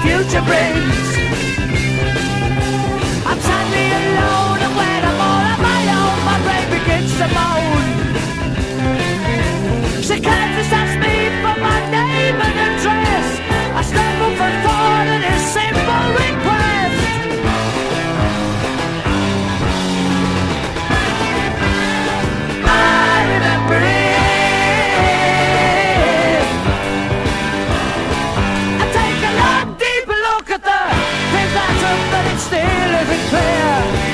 future brings. I'm sadly alone, and when I'm all on my own, my brain begins to moan. Psychiatrist asks me for my name and address. I stumble for thought at his simple request. I remember it. I take a long, deep look at the things I took, but it still isn't clear.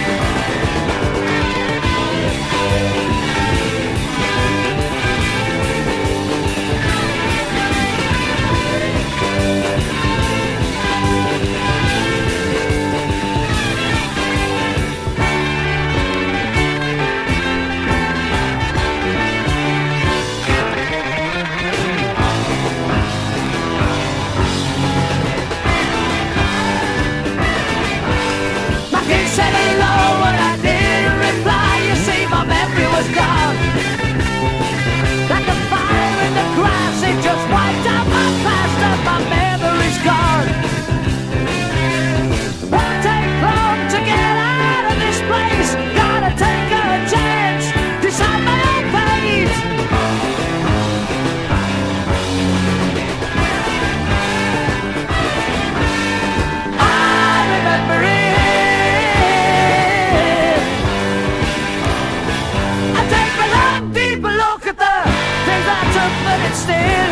Said hello and I didn't reply. You see, my memory was gone. Like a fire in the grass, it just wiped out my past and my memory's gone. Won't take long to get out of this place. Gotta take a chance, decide my own fate. I remember it. But it still